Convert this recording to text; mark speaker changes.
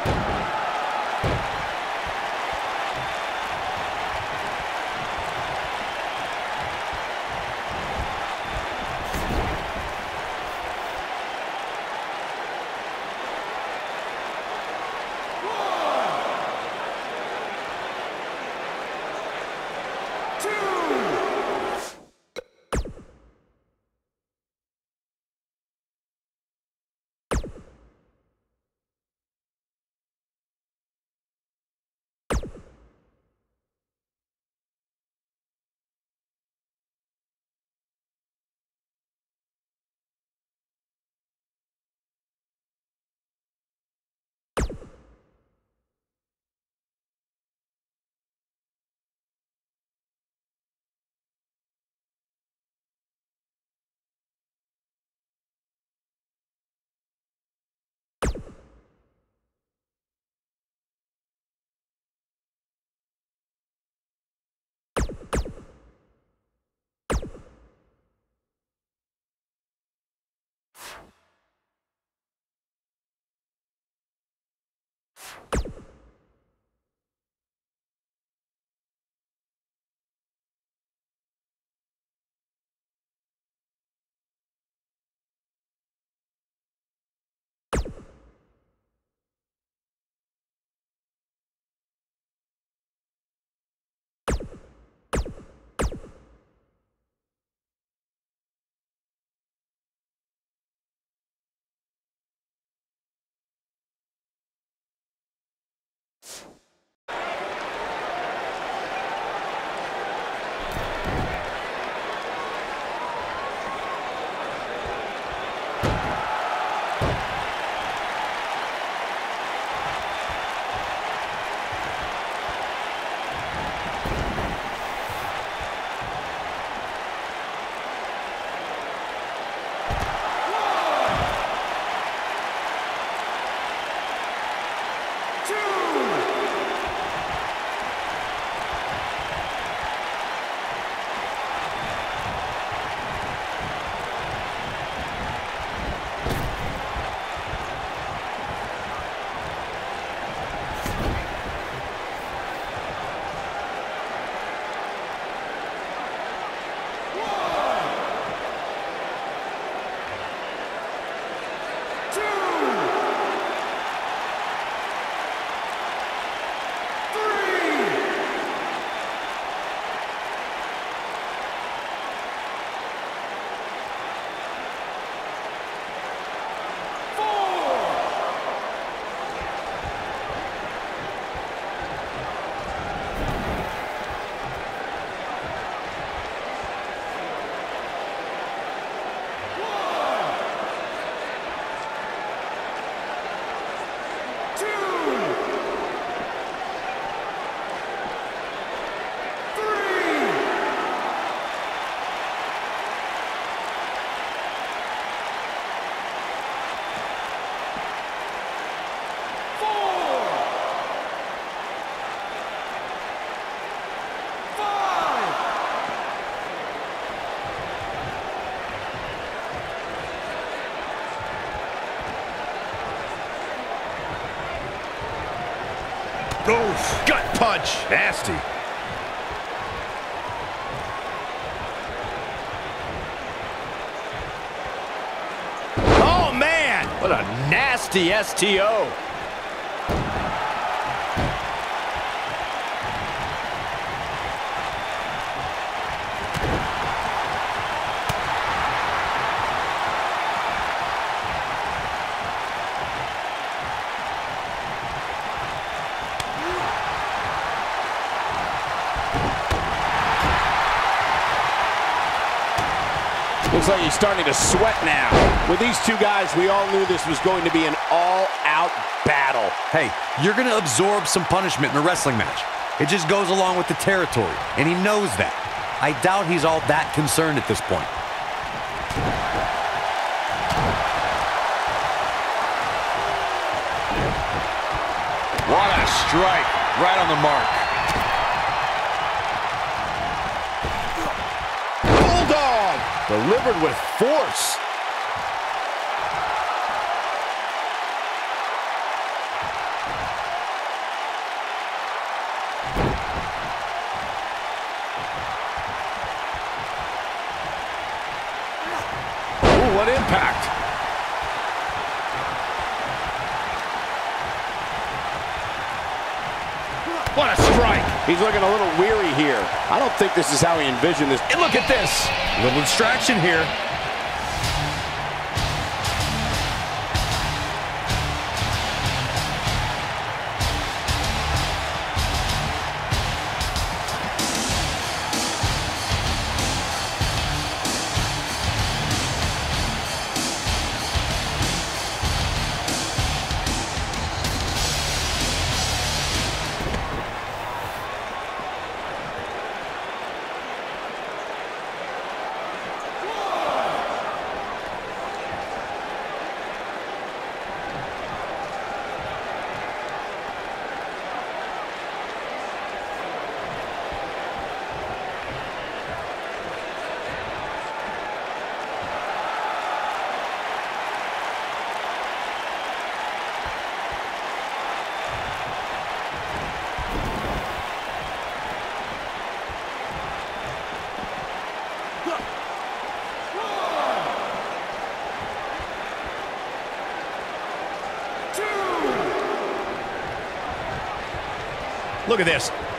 Speaker 1: Oh, gut punch. Nasty. Oh, man. What a nasty STO.
Speaker 2: Looks like he's starting to sweat now. With these two guys, we all knew this was going to be an all-out battle.
Speaker 3: Hey, you're going to absorb some punishment in a wrestling match. It just goes along with the territory, and he knows that. I doubt he's all that concerned at this point.
Speaker 1: What a strike. Right on the mark. Delivered with force. What a strike.
Speaker 2: He's looking a little weary here. I don't think this is how he envisioned this.
Speaker 1: And look at this.
Speaker 3: Little distraction here.
Speaker 1: Look at this.